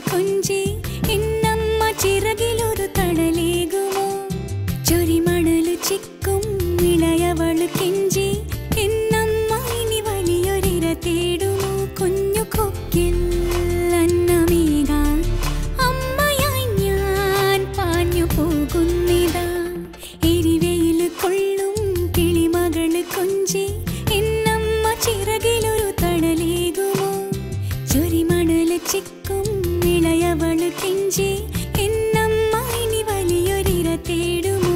കൊഞ്ചി എന്നമ്മ ചിറകിലൊരു തണലേകുമോ ചൊരിമണല് ചിക്കും ഇളയവള് കെഞ്ചി എന്നമ്മ ഇനി വലിയൊരിര തേടുമോ കുഞ്ഞു കൊക്കിൽ അന്നമേകാൻ അമ്മയായി ഞാൻ പാഞ്ഞു പോകുന്നിതാ എരിവെയിൽ കൊള്ളും കിളിമകള് കൊഞ്ചി എന്നമ്മ ചിറകിലൊരു തണലേകുമോ ചൊരിമണല് ചിക്കും ഇളയവള് കെഞ്ചി എന്നമ്മ ഇനി വലിയൊരിര തേടുമോ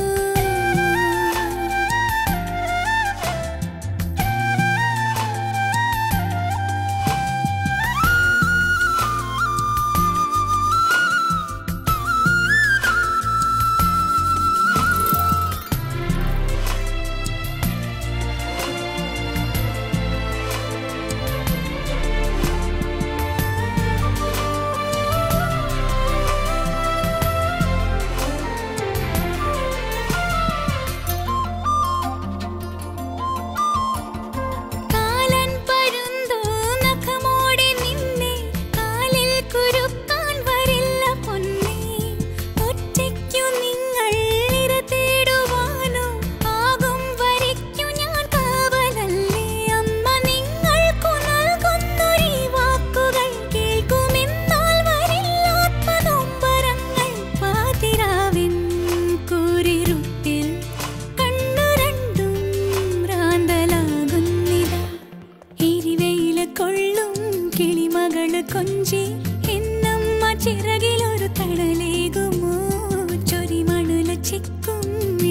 കൊഞ്ചി എന്നമ്മ ചിറകിലൊരു തണലേകുമോ ചൊരിമണല് ചിക്കും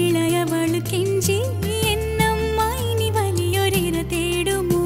ഇളയവള് കെഞ്ചി എന്നമ്മ ഇനി വലിയൊരിര തേടുമോ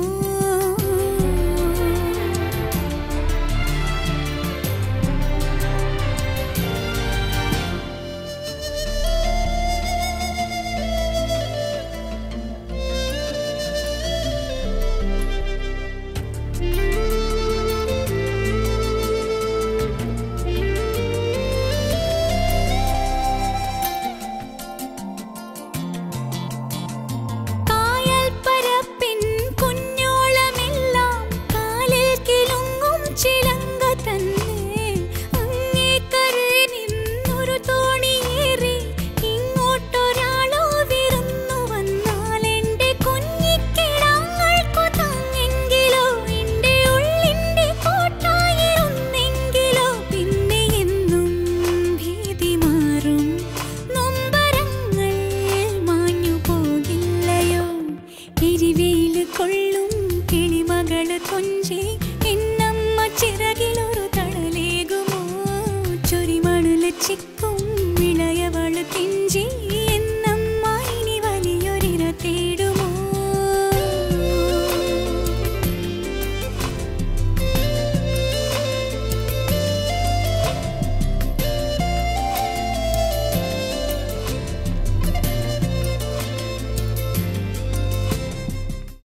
ചിക്കും